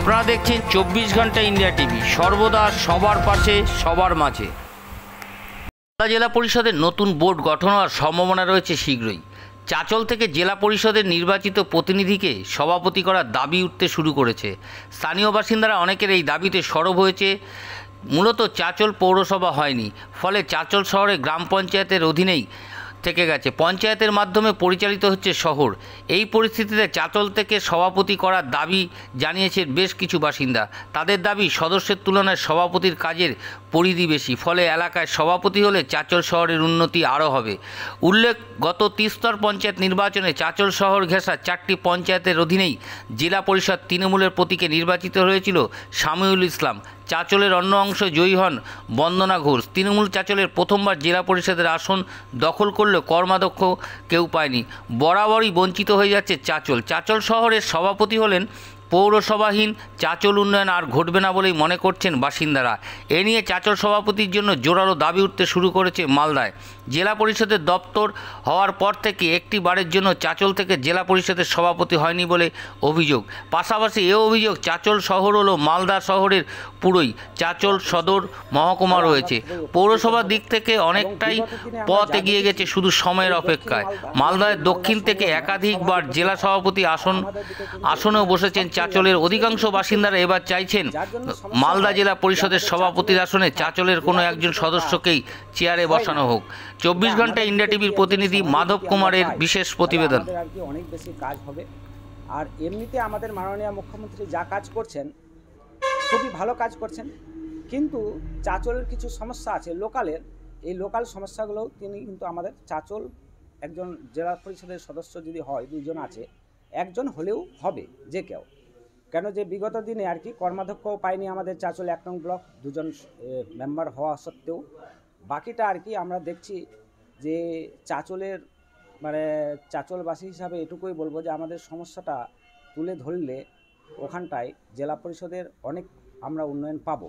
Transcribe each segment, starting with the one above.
আপনারা দেখছেন 24 ঘন্টা ইন্ডিয়া টিভি, সর্বদা সবার পাশে সবার মাঝে। মালদা জেলা পরিষদের নতুন বোর্ড গঠন হওয়ার সম্ভাবনা রয়েছে শীঘ্রই। চাঁচল থেকে জেলা পরিষদের নির্বাচিত প্রতিনিধিকে সভাপতি করার দাবি উঠতে শুরু করেছে। স্থানীয় বাসিন্দারা অনেকের এই দাবিতে সরব হয়েছে। মূলত চাঁচল পৌরসভা হয়নি, ফলে চাঁচল শহরে গ্রাম পঞ্চায়েতের অধীনেই থেকে গেছে, পঞ্চায়েতের মাধ্যমে পরিচালিত হচ্ছে শহর। এই পরিস্থিতিতে চাঁচল থেকে সভাপতি করার দাবি জানিয়েছে বেশ কিছু বাসিন্দা। তাদের দাবি, সদস্যের তুলনায় সভাপতির কাজের পরিধি বেশি, ফলে এলাকায় সভাপতি হলে চাঁচল শহরের উন্নতি আরও হবে। উল্লেখ, গত 30 স্তর পঞ্চায়েত নির্বাচনে চাঁচল শহর ঘেঁষা 4টি পঞ্চায়েতের অধীনেই জেলা পরিষদ তৃণমূলের প্রতীকে নির্বাচিত হয়েছিল শামিউল ইসলাম। চাঁচলের অন্য অংশ জয়ী হন বন্দনা ঘোষ। তৃণমূল চাঁচলের প্রথমবার জেলা পরিষদের আসন দখল করলেও কর্মাধ্যক্ষ কেউ পায়নি। বরাবরই বঞ্চিত হয়ে যাচ্ছে চাঁচল। চাঁচল শহরের সভাপতি হলেন পৌরসভাহীন চাঁচল উন্নয়ন আর ঘটবে না বলেই মনে করছেন বাসিন্দারা। এ নিয়ে চাঁচল সভাপতির জন্য জোরালো দাবি উঠতে শুরু করেছে মালদায়। জেলা পরিষদের দপ্তর হওয়ার পর থেকে একটি বারের জন্য চাঁচল থেকে জেলা পরিষদের সভাপতি হয়নি বলে অভিযোগ। পাশাপাশি এ অভিযোগ, চাঁচল শহর হলো মালদা শহরের পুরোই চাঁচল সদর মহকুমা রয়েছে। পৌরসভার দিক থেকে অনেকটাই পথ এগিয়ে গেছে, শুধু সময়ের অপেক্ষায়। মালদার দক্ষিণ থেকে একাধিকবার জেলা সভাপতি আসনেও বসেছেন চাঁচলের অধিকাংশ বাসিন্দারা। এবার চাইছেন মালদা জেলা পরিষদের সভাপতির আসনে চাঁচলের কোনো একজন সদস্যকেই চেয়ারে বসানো হোক। 24 ঘন্টা ইন্ডিয়া টিভির প্রতিনিধি মাধব কুমারের বিশেষ প্রতিবেদন। অনেক বেশি কাজ হবে। আর এমনিতে আমাদের মাননীয় মুখ্যমন্ত্রী যা কাজ করছেন, খুবই ভালো কাজ করছেন, কিন্তু চাঁচলের কিছু সমস্যা আছে লোকালের। এই লোকাল সমস্যাগুলো তিনি কিন্তু আমাদের চাঁচল একজন জেলা পরিষদের সদস্য যদি হয়, 2 জন আছে, একজন হলেও হবে যে কেউ। কেন যে বিগত দিনে আর কি কর্মাধ্যক্ষও পায়নি আমাদের চাঁচল 1 নং ব্লক, 2 জন মেম্বার হওয়া সত্ত্বেও। বাকিটা আর কি আমরা দেখছি যে চাঁচলের চাঁচলবাসী হিসাবে এটুকুই বলবো যে আমাদের সমস্যাটা তুলে ধরলে ওখানটায় জেলা পরিষদের অনেক আমরা উন্নয়ন পাব।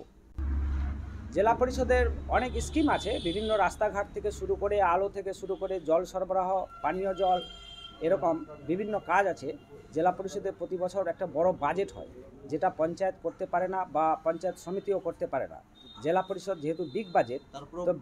জেলা পরিষদের অনেক স্কিম আছে, বিভিন্ন রাস্তাঘাট থেকে শুরু করে, আলো থেকে শুরু করে, জল সরবরাহ, পানীয় জল, এরকম বিভিন্ন কাজ আছে। জেলা পরিষদের প্রতি বছর একটা বড় বাজেট হয়, যেটা পঞ্চায়েত করতে পারে না বা পঞ্চায়েত সমিতিও করতে পারে না। জেলা পরিষদ যেহেতু বিগ বাজেট, তো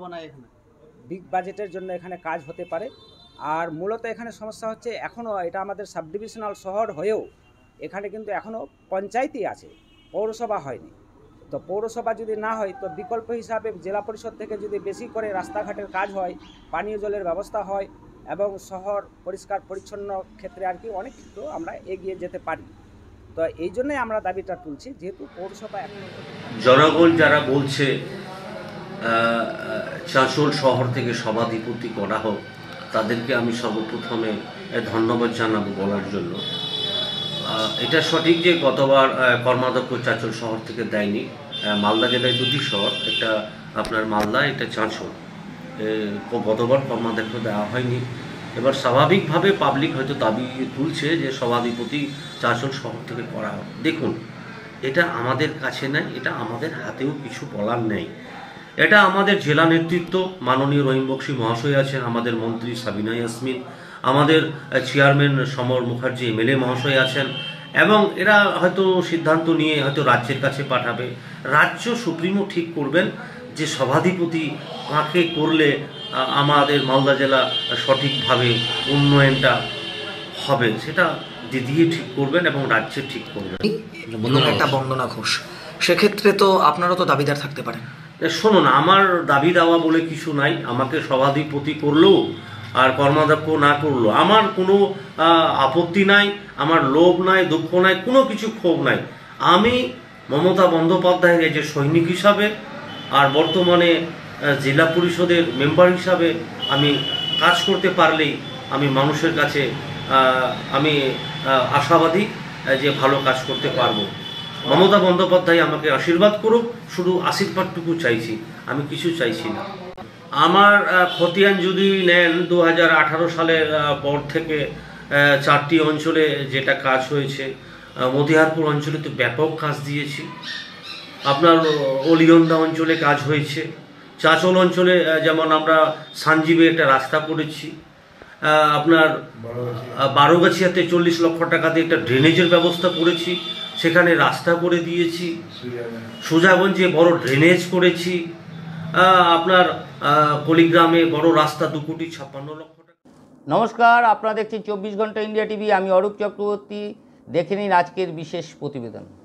বিগ বাজেটের জন্য এখানে কাজ হতে পারে। আর মূলত এখানে সমস্যা হচ্ছে, এখনও এটা আমাদের সাব ডিভিশনাল শহর হয়েও এখানে কিন্তু এখনও পঞ্চায়েতই আছে, পৌরসভা হয়নি। তো পৌরসভা যদি না হয়, তো বিকল্প হিসাবে জেলা পরিষদ থেকে যদি বেশি করে রাস্তাঘাটের কাজ হয়, পানীয় জলের ব্যবস্থা হয় এবং শহর পরিষ্কার পরিচ্ছন্ন ক্ষেত্রে আর কি অনেক কিছু আমরা এগিয়ে যেতে পারি। তো এই জন্যই আমরা দাবিটা তুলছি, যেহেতু পৌরসভা জনগণ যারা বলছে চাঁচল শহর থেকে সভাধিপতি করা হোক, তাদেরকে আমি সর্বপ্রথমে ধন্যবাদ জানাবো বলার জন্য। এটা সঠিক যে গতবার কর্মাধ্যক্ষ চাঁচল শহর থেকে দেয়নি। মালদা জেলায় 2টি শহর, একটা আপনার মালদা, এটা চাঁচল। গতবার কর্মাধ্যক্ষ দেওয়া হয়নি। এবার স্বাভাবিকভাবে পাবলিক হয়তো দাবি তুলছে যে সভাধিপতি চাঁচল শহর থেকে করা হোক। দেখুন, এটা আমাদের কাছে নেই, এটা আমাদের হাতেও কিছু বলার নেই। এটা আমাদের জেলা নেতৃত্ব, মাননীয় রহিম বক্সী মহাশয় আছেন, আমাদের মন্ত্রী সাবিনা ইয়াসমিন, আমাদের চেয়ারম্যান সমর মুখার্জি MLA মহাশয় আছেন, এবং এরা হয়তো সিদ্ধান্ত নিয়ে হয়তো রাজ্যের কাছে পাঠাবে। রাজ্য সুপ্রিমো ঠিক করবেন যে সভাধিপতি কাকে করলে আমাদের মালদা জেলা সঠিকভাবে উন্নয়নটা হবে, সেটা দিদিয়ে ঠিক করবেন এবং রাজ্যে ঠিক করবেন। একটা বন্দনা ঘোষ, সেক্ষেত্রে তো আপনারও তো দাবিদার থাকতে পারেন। শুনুন, আমার দাবি দেওয়া বলে কিছু নাই। আমাকে সভাধিপতি করলেও আর কর্মাধ্যক্ষ না করলো আমার কোনো আপত্তি নাই, আমার লোভ নাই, দুঃখ নাই, কোনো কিছু ক্ষোভ নাই। আমি মমতা বন্দ্যোপাধ্যায়ের যে সৈনিক হিসাবে আর বর্তমানে জেলা পরিষদের মেম্বার হিসাবে আমি কাজ করতে পারলেই আমি মানুষের কাছে আমি আশাবাদী যে ভালো কাজ করতে পারবো। মমতা বন্দ্যোপাধ্যায় আমাকে আশীর্বাদ করুক, শুধু আশীর্বাদটুকু চাইছি, আমি কিছু চাইছি না। আমার খতিয়ান যদি নেন, 2018 সালের পর থেকে 4টি অঞ্চলে যেটা কাজ হয়েছে, মতিহারপুর অঞ্চলে তো ব্যাপক কাজ দিয়েছি, আপনার অলিয়ন্দা অঞ্চলে কাজ হয়েছে, চাঁচল অঞ্চলে যেমন আমরা সানজিবে একটা রাস্তা করেছি, আপনার বারোগাছিয়াতে 40 লক্ষ টাকা দিয়ে একটা ড্রেনেজের ব্যবস্থা করেছি, সেখানে রাস্তা করে দিয়েছি, সোজাগঞ্জে বড় ড্রেনেজ করেছি, আপনার কলিগ্রামে বড় রাস্তা 2,56,00,000 টাকা। নমস্কার, আপনারা দেখছেন 24 ঘন্টা ইন্ডিয়া টিভি। আমি অরূপ চক্রবর্তী। দেখে নিন আজকের বিশেষ প্রতিবেদন।